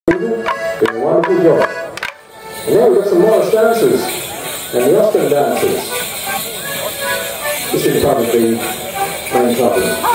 Doing a wonderful job. And then we've got some Morris dancers and the Austin dancers. Just in front of the main troupe.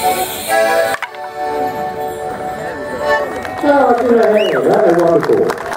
Oh, I do that. That is wonderful.